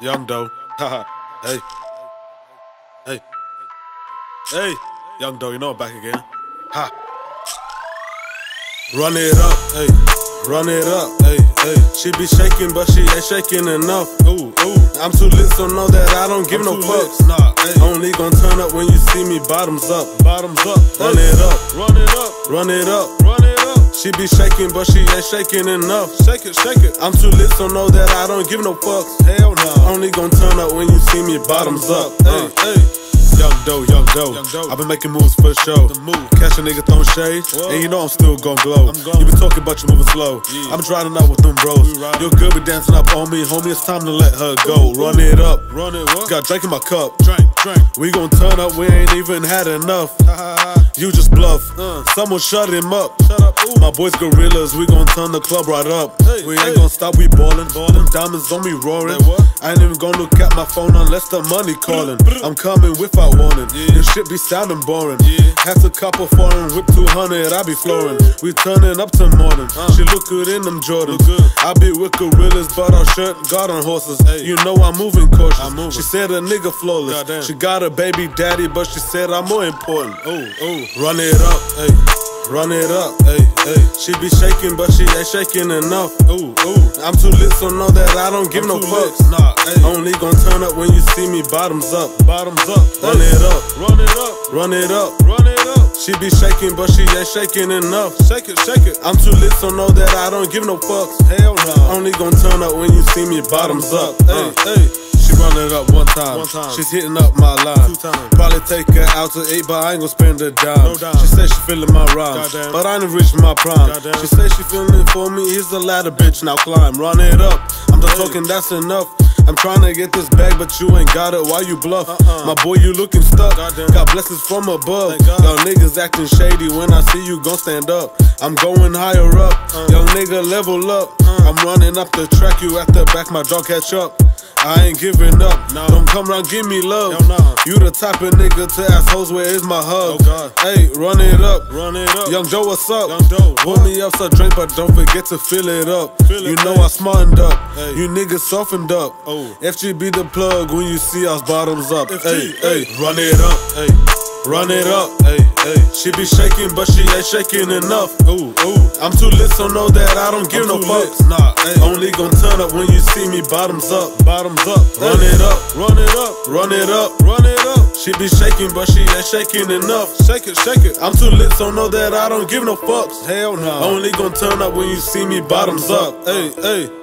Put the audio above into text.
Young Doe. Haha. Hey. Hey. Hey. Young Doe, you know I'm back again. Ha. Run it up, hey. Run it up, hey, hey. She be shaking, but she ain't shaking enough. Ooh, ooh. I'm too lit, so know that I don't give no fucks. Nah, hey. Only gon' turn up when you see me bottoms up. Bottoms up. Run it up. Run it up. Run it up. Run it up. She be shaking, but she ain't shaking enough. Shake it, shake it. I'm too lit, so know that I don't give no fucks. Hell no. Only gon' turn up when you see me bottoms up. Hey, hey. Young Doe, young Doe. I've been making moves for show. Catch a nigga throwing shade, and you know I'm still gon' glow. You been talking about you moving slow. I'm driving out with them bros. Your girl be dancing up on me, homie. It's time to let her go. Run it up. Run it what? Got drink in my cup. Drink, drink. We gon' turn up. We ain't even had enough. You just bluff. Someone shut him up. Shut up. My boys gorillas. We gon' turn the club right up. We ain't gon' stop. We ballin'. Them diamonds on me roaring. I ain't even gon' look at my phone unless the money calling. I'm coming without warning. Your shit be sounding boring. Had to cop a foreign whip 200. I be flooring. We turning up till morning. She look good in them Jordans. I be with gorillas, but our shirt got on horses. You know I'm moving cautious. She said a nigga flawless. She got a baby daddy, but she said I'm more important. Run it up, hey. Run it up, hey, hey. She be shaking, but she ain't shaking enough. I'm too lit, so know that I don't give no fucks. Only gon' turn up when you see me bottoms up. Bottoms up. Run it up. Run it up. Run it up. Run it up. She be shaking, but she ain't shaking enough. Shake it, shake it. I'm too lit, so know that I don't give no fucks. Hell no. Only gon' turn up when you see me bottoms up. Hey, hey. She run it up one time. She's hitting up my line. Probably take her out to eat, but I ain't gon' spend a dime. She say she feeling my rhymes, but I ain't reached my prime. She say she feeling for me. Here's the ladder, bitch. Now climb. Run it up. I'm just talking, that's enough. I'm trying to get this bag, but you ain't got it. Why you bluff? My boy, you looking stuck. Got blessings from above. Y'all niggas acting shady. When I see you, gon' stand up. I'm going higher up. Young nigga, level up. I'm running up the track. You at the back, my dog catch up. I ain't giving up. Don't come around, give me love. You the type of nigga to ask hoes where is my hug. Hey, run it up. Run it up. Young Doe, what's up? Pull me up some drink, but don't forget to fill it up. You know I smartened up. You niggas softened up. FG be the plug when you see us bottoms up. Hey, hey, run it up. Hey. Run it up, hey, hey. She be shaking, but she ain't shaking enough. I'm too lit, so know that I don't give no fucks. Only gon' turn up when you see me bottoms up. Bottoms up. Run it up. Run it up. Run it up. Run it up. She be shaking, but she ain't shaking enough. Shake it, shake it. I'm too lit, so know that I don't give no fucks. Hell no. Only gon' turn up when you see me bottoms up. Hey, hey.